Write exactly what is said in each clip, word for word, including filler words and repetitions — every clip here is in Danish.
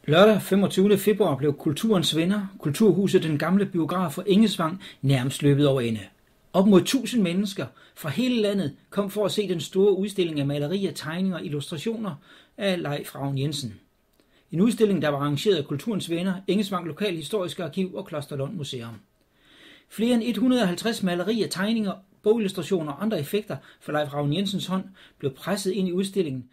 Lørdag femogtyvende februar blev Kulturens Venner, Kulturhuset Den Gamle Biograf for Engesvang, nærmest løbet over ende. Op mod tusind mennesker fra hele landet kom for at se den store udstilling af malerier, tegninger og illustrationer af Leif Ravn Jensen. En udstilling, der var arrangeret af Kulturens Venner, Engesvang Lokalhistoriske Arkiv og Klosterlund Museum. Flere end et hundrede og halvtreds malerier, tegninger, bogillustrationer og andre effekter fra Leif Ravn Jensens hånd blev presset ind i udstillingen.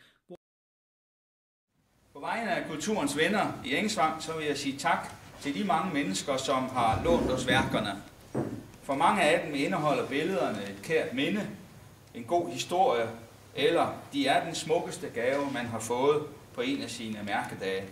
På vegne af Kulturens Venner i Engesvang, så vil jeg sige tak til de mange mennesker, som har lånt os værkerne. For mange af dem indeholder billederne et kært minde, en god historie, eller de er den smukkeste gave, man har fået på en af sine mærkedage.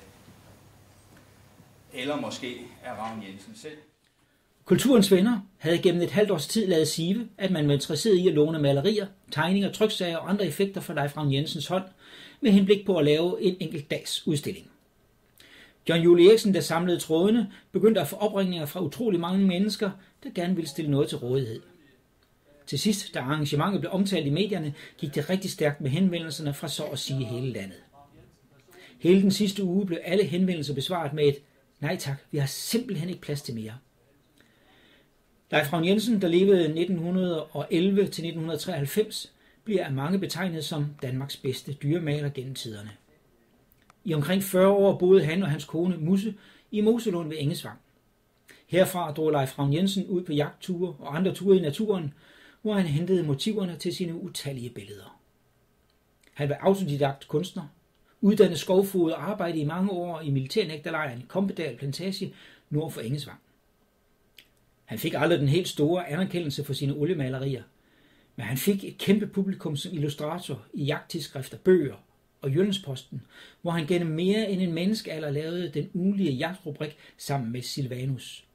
Eller måske er Ravn Jensen selv. Kulturens Venner havde gennem et halvt års tid ladet sive, at man var interesseret i at låne malerier, tegninger, tryksager og andre effekter fra Leif Ravn Jensens hånd, med henblik på at lave en enkelt dags udstilling. John Juel Eriksen, der samlede trådene, begyndte at få opringninger fra utrolig mange mennesker, der gerne ville stille noget til rådighed. Til sidst, da arrangementet blev omtalt i medierne, gik det rigtig stærkt med henvendelserne fra så at sige hele landet. Hele den sidste uge blev alle henvendelser besvaret med et nej tak, vi har simpelthen ikke plads til mere. Leif Ravn Jensen, der levede nitten elleve til nitten treoghalvfems, bliver af mange betegnet som Danmarks bedste dyremaler gennem tiderne. I omkring fyrre år boede han og hans kone Musse i Moselund ved Engesvang. Herfra drog Leif Ravn Jensen ud på jagtture og andre ture i naturen, hvor han hentede motiverne til sine utallige billeder. Han var autodidakt kunstner, uddannet skovfoged og arbejdede i mange år i militærnægterlejren Kompedal Plantage nord for Engesvang. Han fik aldrig den helt store anerkendelse for sine oliemalerier, men han fik et kæmpe publikum som illustrator i jagttidsskrifter, bøger og Jyllandsposten, hvor han gennem mere end en menneskealder lavede den ugenlige jagtrubrik sammen med Silvanus.